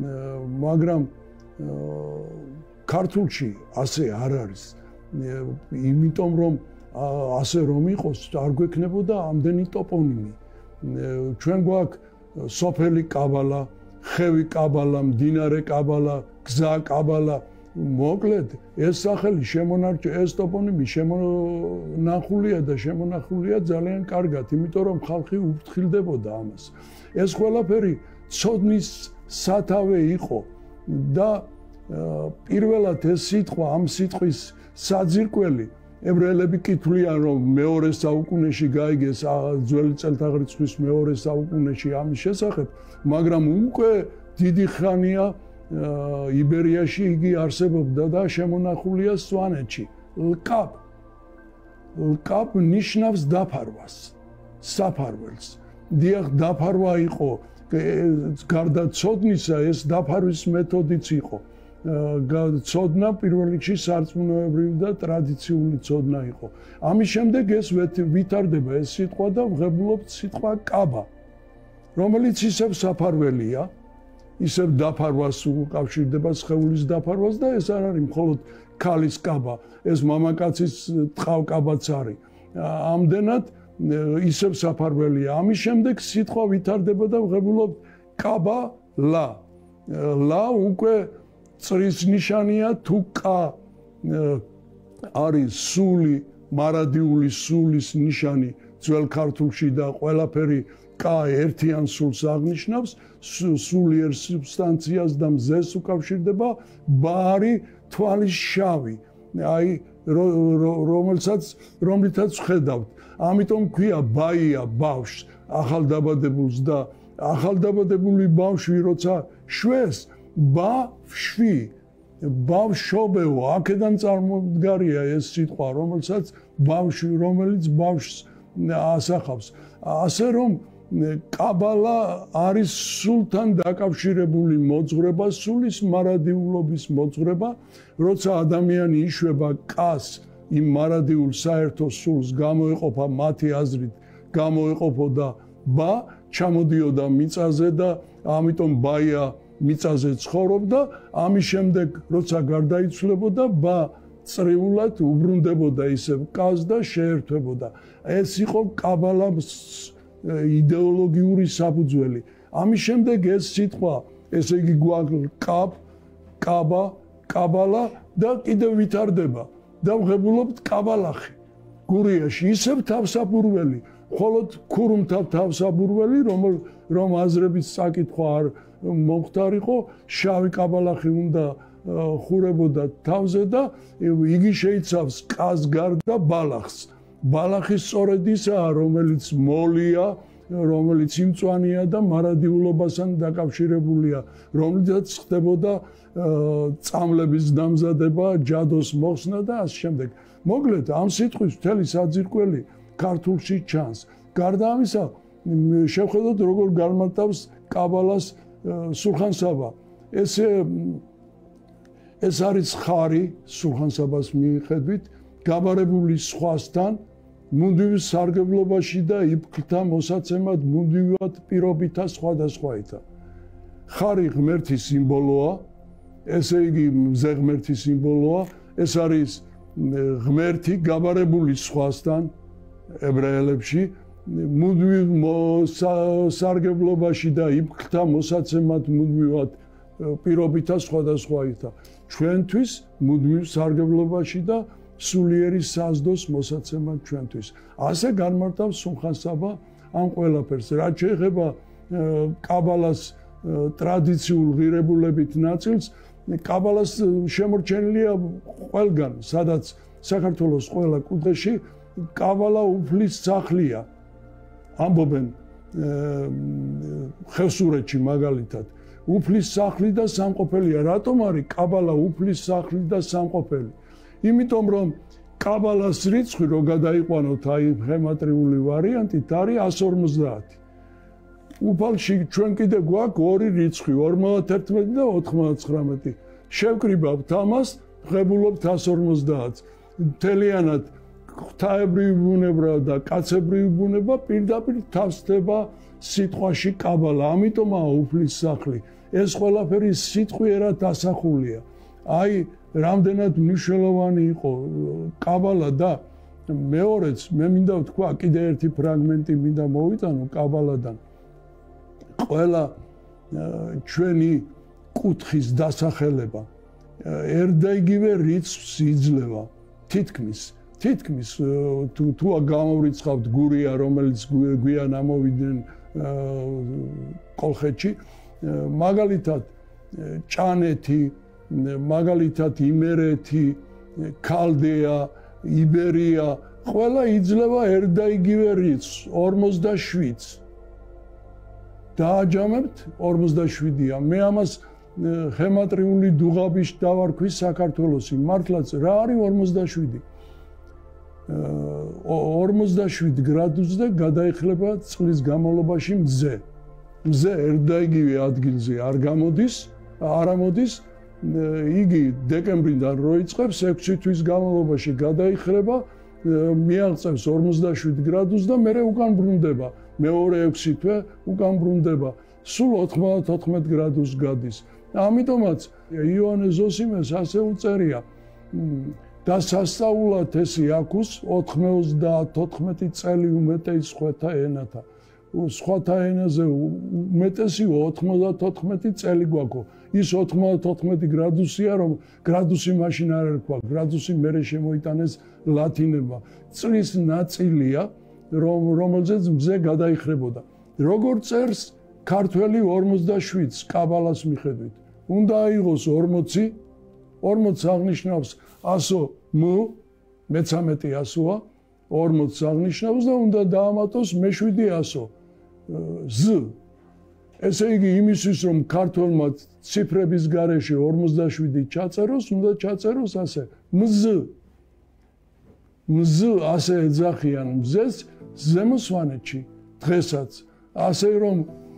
მაგრამ ქართულში ასე არ არის. იმიტომ რომ ასე რომ იყოს, არ გვექნებოდა ამდენი ტოპონიმი. ჩვენ გვაქვს სოფელი კაბალა, ხევი კაბალა, მდინარე კაბალა, გზა კაბალა. მოკლედ, ეს სახელი ეს ტოპონიმი შემონახულია და შემონახულია ძალიან კარგად, იმიტომ რომ ხალხი უფრთხილდებოდა ამას. ეს ყველაფერი ცოდნის სათავე იყო და პირველად ეს სიტყვა, ამ სიტყვის საძირკველი ებრაელები კითხვიან, რომ მეორე საუკუნეში გაიგეს ძველი წელთაღრიცხვის მეორე საუკუნეში ამის შესახებ, მაგრამ უკვე დიდი ხანია იბერიაში იგი არსებობდა და შემონახულია სვანეთში. ლკაპ ნიშნავს დაფარვას, საფარველს. დიახ, დაფარვა იყო, გარდა ცოდნისა, ეს დაფარვის მეთოდიც იყო. ცოდნა პირველ რიგში სარწმუნოებრივი და ტრადიციული ცოდნა იყო. ამის შემდეგ ეს ვითარდება ეს სიტყვა და ვღებულობთ სიტყვა კაბა, რომელიც ისევ საფარველია, ისევ დაფარვას უკავშირდება, სხეულის დაფარვას და ეს არ არის მხოლოდ ქალის კაბა, ეს მამაკაცის ტყავკაბაც არის. ამდენად ისევ საფარველია. ამის შემდეგ სიტყვა ვითარდება და ვღებულობთ კაბა ლა. ლა უკვე წრის ნიშანია, თუ კა არის სული, მარადიული სულის ნიშანი ძველ ქართულში და ყველაფერი კა ერთიან სულს აღნიშნავს, სულიერ სუბსტანციას და მზეს უკავშირდება, ბა არის თვალის შავი. აი რომლითაც ხედავთ. ამიტომ ქვია ბაია ბავშვს, ახალდაბადებულს და ახალდაბადებული ბავშვი როცა შვეს, ბავშვი, ბავშვობეო, აქედან წარმოდგარია ეს სიტყვა, რომელსაც ბავშვი, რომელიც ბავშვს ასახავს. ასე რომ კაბალა არის სულთან დაკავშირებული მოძღვრება, სულის მარადიულობის მოძღვრება, როცა ადამიანი იშვება კას იმ მარადიულ საერთო სულს გამოეყოფა მათი აზრით, გამოეყოფოდა ბა, ჩამოდიოდა მიწაზე და ამიტომ ბაია მიწაზე ცხოვრობდა, ამის შემდეგ როცა გარდაიცვლებოდა ბა წრიულად უბრუნდებოდა ისევ კას და შეერთვებოდა. ეს იყო კაბალას იდეოლოგიური საფუძველი. ამის შემდეგ ეს სიტყვა, ესე იგი გვაქვს კაბ, კაბა, კაბალა და კიდევ ვითარდება და ვღებულობთ კაბალახი. გურიაში ისევ თავსაბურველი, მხოლოდ ქურუმთავ თავსაბურველი, რომ აზრების წაკითხვა არ მომხდარიყო, შავი კაბალახი უნდა ხურებოდა თავზე და იგი შეიცავს კას გარდა ბალახს. ბალახი სწორედ ისაა, რომელიც მოლია, რომელიც იმწვანეა და მარადიულობასთან დაკავშირებულია, რომლითაც ხდებოდა წამლების დამზადება, ჯადოს მოხსნა და ასე შემდეგ. მოკლედ, ამ სიტყვის მთელი საძირკველი ქართულში ჩანს. გარდა ამისა, შევხედოთ როგორ განმარტავს კაბალას სულხან-საბა. ეს არის ხარი სულხან-საბას მიხედვით, გაბარებული სხვასთან, მუდმივ სარგებლობაში და იფქთა მოსაცემად მუდმივად პირობითა სხვადასხვაითა. ხარი ღმერთის სიმბოლოა, ესე იგი მზე ღმერთის სიმბოლოა, ეს არის ღმერთი გაბარებული სხვასთან ებრაელებში, მუდმივ სარგებლობაში და იფქთა მოსაცემად მუდმივად პირობითა სხვადასხვაითა. ჩვენთვის მუდმივ სარგებლობაში და სულიერი საზდოს მოსაცემად ჩვენთვის. ასე განმარტავს სულხან-საბა ამ ყველაფერს. რაც შეეხება კაბალას ტრადიციულ ღირებულებით ნაწილს, კაბალას შემორჩენილია ყველგან, სადაც საქართველოს ყველა კუთხეში კაბალა უფლის სახლია. ამბობენ ხევსურეთში მაგალითად, უფლის სახლი და სამყოფელია. რატომ არის კაბალა უფლის სახლი და სამყოფელი? იმიტომ რომ კაბალას რიცხვი რო გადაიყვანოთ აი ხემატრიული ვარიანტით არის 150. უფალში ჩვენ კიდე გვაქვს ორი რიცხვი 51 და 99. შევკრიბავთ ამას, ღებულობთ 150. მთლიანად ღვთაებრივი ბუნება და კაცებრივი ბუნება პირდაპირ თავსდება სიტყვაში კაბალა. ამიტომაა უფლის სახლი. ეს ყველაფერი სიტყვიერად ასახულია. აი რამდენად მნიშვნელოვანი იყო კაბალა და მეორეც მე მინდა ვთქვა კიდე ერთი ფრაგმენტი მინდა მოვიტანო კაბალადან. ყველა ჩვენი კუთხის დასახელება ერთა იგივე რიცხვს იძლევა. თითქმის თუ გამოვრიცხავთ გურია, რომელიც გვიან ამოვიდნენ კოლხეთში, მაგალითად ჭანეთი, მაგალითად იმერეთი, ქალდეა, იბერია, ყველა იძლევა ერთა იგივე რიცხვს 47-ს. დააჯამებთ 47-ია. მე ამას ხემატრიული დუღაბის დავარქვი საქართველოსი. მართლაც რა არის 47? 47 გრადუსზე გადაიხლება წლის განმავლობაში მზე. მზე ერთა იგივე ადგილზე არ ამოდის, იგი დეკემბრიდან როიწყებს 6 თვის განმავლობაში გადაიხლება, მიაღწევს 47 გრადუსს და მერე უკან ბრუნდება. მეორე 6 თვე უკან ბრუნდება. სულ 94 გრადუსს გადის. ამიტომაც იოანე ზოსიმეს ასე უწერია და სასწაულად ეს იაკუს 94 წელი უმეტეს სხვათა ენათა. სხვათა ენაზე უმეტესი 94 წელი გვაქვს. ის 94 გრადუსია, რომ გრადუსი მაშინ არ ერქვა, გრადუსი მერე შემოიტანეს ლათინებმა. წლის ნაწილია, რომელზეც მზე გადაიხლებოდა. როგორ წერს ქართველი 47-ს კაბალას მიხედვით? უნდა აიღოს 40 აღნიშნავს 100 მ მე-1300-ა 40 აღნიშნავს და უნდა დაამატოს მე-700 ზ. ესე იგი იმისთვის რომ ქართველმა ციფრების გარეშე 57 ჩაწეროს, უნდა ჩაწეროს ასე მზ. მზ ასე ეძახიან მზეს ზემოსვანეთში დღესაც. ასე რომ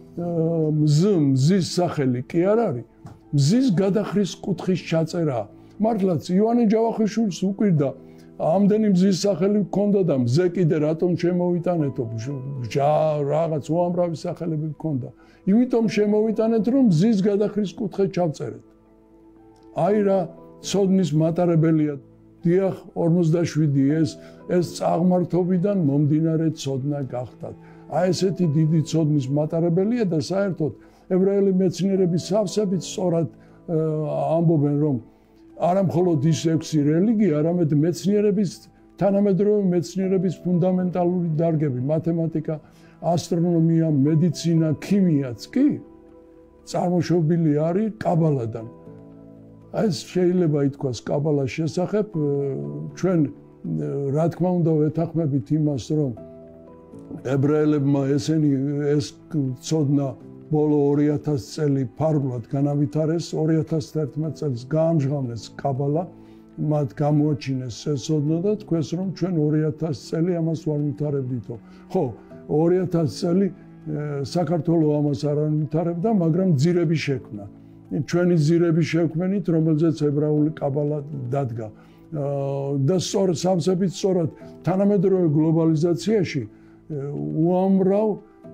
მზის სახელი კი არ არის, მზის გადახრის კუთხის ჩაწერაა. მართლაც ივანე ჯავახიშვილს უკვირდა ამდენი მზის სახელი ჰქონდა და მზე კიდე რატომ შემოვიტანეთო? რაღაც უამრავი სახელები ჰქონდა. იმიტომ შემოვიტანეთ რომ მზის გადახრის კუთხე ჩავწერეთ. აი რა ცოდნის მატარებელია. დიახ 47 ეს წაღმართობიდან მომდინარე ცოდნა გახდათ. აი ესეთი დიდი ცოდნის მატარებელია და საერთოდ ებრაელი მეცნიერები სავსებით სწორად ამბობენ რომ არა მხოლოდ ის 6 რელიგია, არამედ მეცნიერების თანამედროვე მეცნიერების ფუნდამენტალური დარგები, მათემატიკა, ასტრონომია, მედიცინა, ქიმიაც კი წარმოშობილი არის კაბალადან. ეს შეიძლება ითქვას კაბალას შესახებ, ჩვენ რა თქმა უნდა ვეთანხმებით იმას, რომ ებრაელებმა ეს ცოდნა ბოლო 2000 წელი ფარულად განავითარეს, 2011 წელს გაამჟღავნეს კაბალა, მათ გამოაჩინეს ეს ცოდნა და თქვეს რომ ჩვენ 2000 წელი ამას ვარ ვითარებდითო. ხო, 2000 წელი საქართველოს ამას არ ვითარებდა, მაგრამ ძირები შექმნა. ჩვენი ძირები შექმნით, რომელზეც ებრაული კაბალა დადგა. და სავსებით სწორად თანამედროვე გლობალიზაციაში უამრავ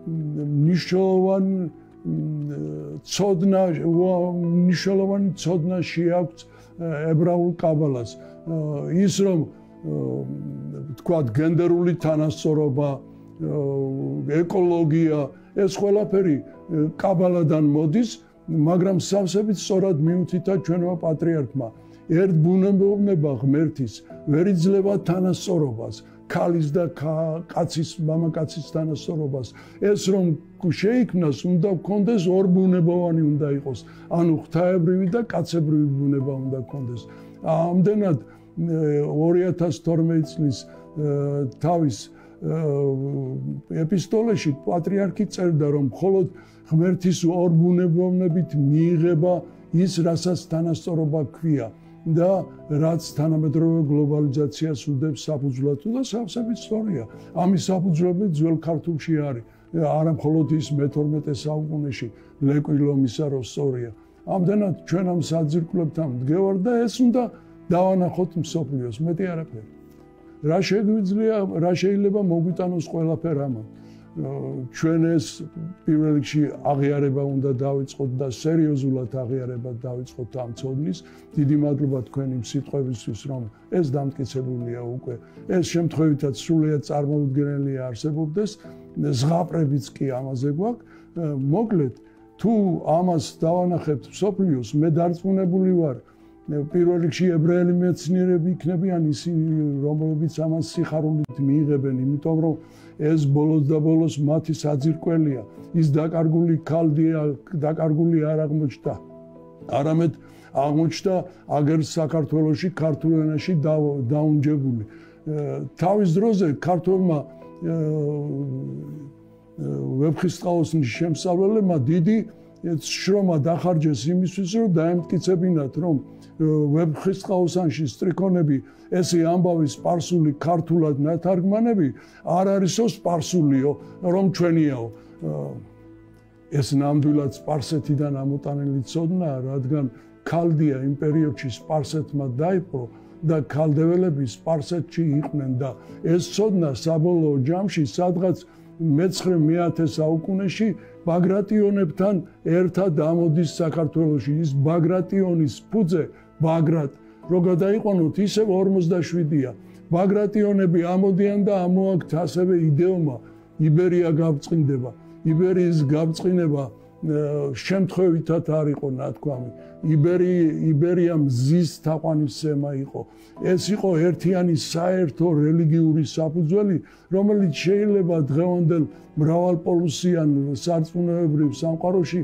მნიშვნელოვანი ცოდნა შეაქვს ებრაულ კაბალას. ის რომ თქვათ გენდერული თანასწორობა, ეკოლოგია, ეს ყველაფერი კაბალადან მოდის, მაგრამ სავსებით სწორად მიუთითა ჩვენმა პატრიარქმა. ერთ ბუნებოვნება ღმერთის ვერ იძლევა თანასწორობას, ქალის და კაცის, მამაკაცის თანასწორობას. ეს რომ შეიქმნას, უნდა გქონდეს ორბუნებოვანი უნდა იყოს, ანუ ღვთაებრივი და კაცებრივი ბუნება უნდა გქონდეს. ამდენად 2012 წლის თავის ეპისტოლეში პატრიარქი წერდა, რომ მხოლოდ ღმერთის ორბუნებოვნებით მიიღება ის, რასაც თანასწორობა ჰქვია და რაც თანამედროვე გლობალიზაციას უდებს საფუძვლად და სავსებით სწორია. ამის საფუძვლები ძველ ქართულში არის. არა მხოლოდ ის მე-12 საუკუნეში ლეკვილომისა რო სწორია. ამდენად ჩვენ ამ საძირკვლებთან მდგევარ და ეს უნდა დავანახოთ მსოფლიოს, მეტი არაფერი. რა შეგვიძლია, რა შეიძლება მოგვიტანოს ყველაფერ ამან. ჩვენ ეს პირველ რიგში აღიარება უნდა დავიწყოთ და სერიოზულად აღიარება დავიწყოთ ამ ცოდნის. დიდი მადლობა თქვენი სიტყვებისთვის, რომ ეს დამტკიცებულია უკვე. ეს შემთხვევითაც სრულიად წარმოუდგენელია არსებობდეს, ზღაპრებიც კი ამაზე გვაქვს. მოკლედ, თუ ამას დავანახებთ მსოფლიოს, მე დარწმუნებული ვარ, პირველ რიგში ებრაელი მეცნიერები იქნებიან ისინი, რომლებიც ამას სიხარულით მიიღებენ, იმიტომ რომ ეს ბოლოს და ბოლოს მათი საძირკველია. ის დაკარგული ქალდია, დაკარგული არ აღმოჩნდა. არამედ აღმოჩნდა აგერ საქართველოში ქართულ ენაში დაუნჯებული. თავის დროზე ქართველმა ვეფხისტყაოსნის შემსწავლელებმა დიდი შრომა დახარჯეს იმისთვის, რომ დაემტკიცებინათ, რომ ვეფხისტყაოსანში სტრიქონები ესე ამბავი სპარსული ქართულად ნათარგმანები არ არისო სპარსულიო, რომ ჩვენიაო. ეს ნამდვილად სპარსეთიდან ამოტანილი ცოდნა, რადგან ქალდია იმ პერიოდში სპარსეთმა დაიპყრო და ქალდეველები სპარსეთში იყვნენ და ეს ცოდნა საბოლოო ჯამში სადღაც მე-9-10 საუკუნეში ბაგრატიონებთან ერთად ამოდის საქართველოში. ის ბაგრატიონის ფუძე, ბაგრატ, რო გადაიყვანოთ, ისევ 47-ია. ბაგრატიონები ამოდიან და ამოაქვთ ასევე იდეომა, იბერია გავწყინდება. იბერიის გავწყინება შემთხვევითად არ იყო ნათქვამი. იბერია მზის თაყვანისცემა იყო. ეს იყო ერთიანი საერთო რელიგიური საფუძველი, რომელიც შეიძლება დღევანდელ მრავალპოლუსიან სარწმუნოებრივ სამყაროში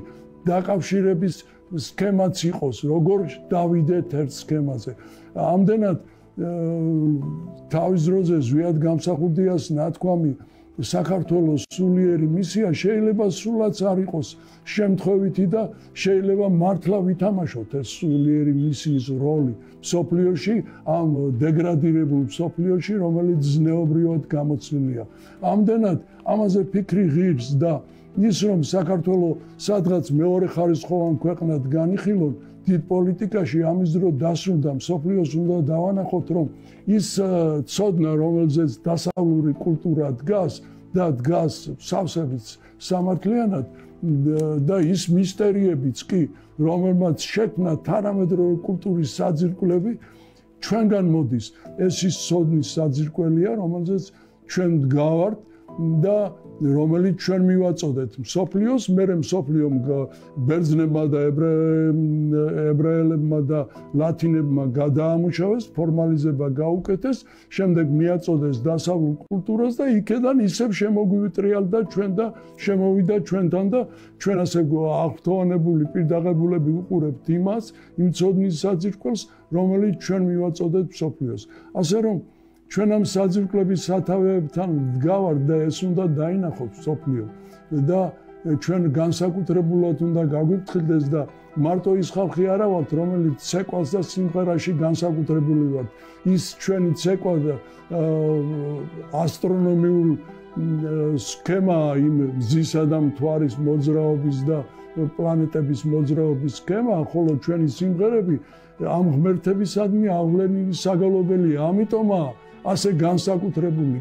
დაკავშირების სქემაც იყოს, როგორ დავიდეთ ერთ სქემაზე. ამდენად თავის დროზე ზვიად გამსახურდიას ნათქვამი საქართველოს სულიერი მისია შეიძლება სულაც არ იყოს შემთხვევითი და შეიძლება მართლა ვითამაშოთ ეს სულიერი მისიის როლი მსოფლიოში, ამ დეგრადირებულ მსოფლიოში, რომელიც ზნეობრივად გამოცლილია. ამდენად ამაზე ფიქრი ღირს და ის რომ საქართველოს სადღაც მეორე ხარისხოვან ქვეყნად განიხილონ დიდ პოლიტიკაში ამის დრო დასრულდა მსოფლიოს უნდა დავანახოთ რომ ის ცოდნა რომელზეც დასავლური კულტურა დგას და დგას სავსებით სამართლიანად და ის მისტერიებიც კი რომელმაც შექმნა თანამედროვე კულტურის საძირკვლები ჩვენგან მოდის ეს ის ცოდნის საძირკველია რომელზეც ჩვენ დგავართ და რომელიც ჩვენ მივაწოდეთ მსოფლიოს, მერე მსოფლიომ ბერძნებმა და ებრაელებმა და ლათინებმა გადაამუშავეს, ფორმალიზება გაუკეთეს, შემდეგ მიაწოდეს დასავლურ კულტურას და იქედან ისევ შემოგვიტრიალდა ჩვენ და შემოვიდა ჩვენთან და ჩვენ ასე აღფრთოვანებული პირდაღებულები ვუყურებთ იმას, იმ ცოდნის საძირკველს, რომელიც ჩვენ მივაწოდეთ მსოფლიოს. ასე რომ ჩვენ ამ საძირკვლების სათავეებთან ვდგავართ და ეს უნდა დაინახოთ მსოფლიო და ჩვენ განსაკუთრებულად უნდა გაგვიფრთხილდეს და მარტო ის ხალხი არა ვართ, რომელიც ცეკვას და სიმღერაში განსაკუთრებული ვართ. ის ჩვენი ცეკვა და ასტრონომიულ სქემაა იმ მზისა და მთვარის მოძრაობის და პლანეტების მოძრაობის სქემაა, ხოლო ჩვენი სიმღერები ამ ღმერთებისადმი აღვლენილი საგალობელია. ამიტომაა ასე განსაკუთრებული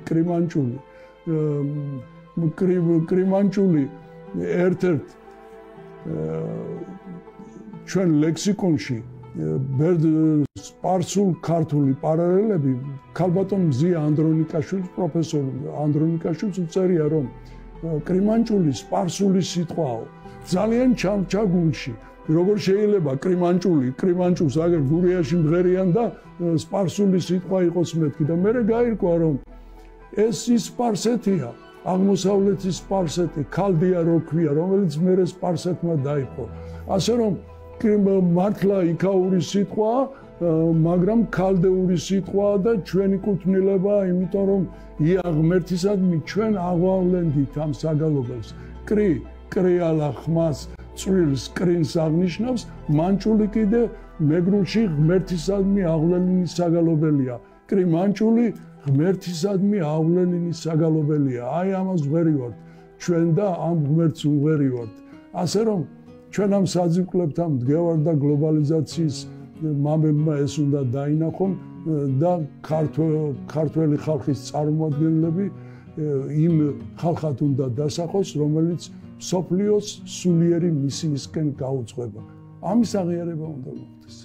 კრიმანჭული ერთ-ერთ ჩვენ ლექსიკონში სპარსულ ქართული პარალელები ქალბატონ მზია ანდრონიკაშვილის პროფესორი ანდრონიკაშვილს უწერია რომ კრიმანჭული სპარსული სიტყვაო ძალიან ჩამჩაგულში როგორ შეიძლება კრიმანჭულს აგერ გურიაში მღერიან და სპარსული სიტყვა იყოს მეთქი და მე გაირკვა რომ ეს ის სპარსეთია აღმოსავლეთის სპარსეთი ქალდია რო ქვია რომელიც მერე სპარსეთმა დაიპყრო ასე რომ მართლა იქაური სიტყვა მაგრამ ქალდეული სიტყვაა და ჩვენი კუთვნილებაა იმიტომ რომ ია ღმერთისადმი ჩვენ აღვავლენდით ამ საგალობელს კრიალა ხმას წვრილს კრინს აღნიშნავს მანჭული კიდე მეგრულში ღმერთისადმი აღვლენილი საგალობელია კრიმანჭული ღმერთისადმი აღვლენილი საგალობელია აი ამას ვღერივართ ჩვენ და ამ ღმერთს ვღერივართ ასე რომ ჩვენ ამ საძირკვლებთან მდგევართ და გლობალიზაციის მამებმა ეს უნდა დაინახონ და ქართველი ხალხის წარმომადგენლები იმ ხალხად უნდა დასახოს რომელიც სოფლიოს სულიერი მისიისკენ გაუძღვება. ამის აღიარება უნდა მოხდეს.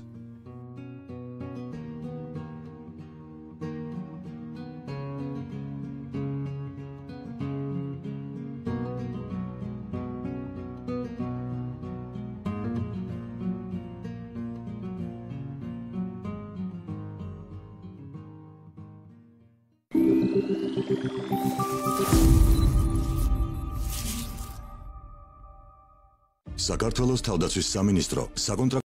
საქართველოს თავდაცვის სამინისტრო საკონტრაქტო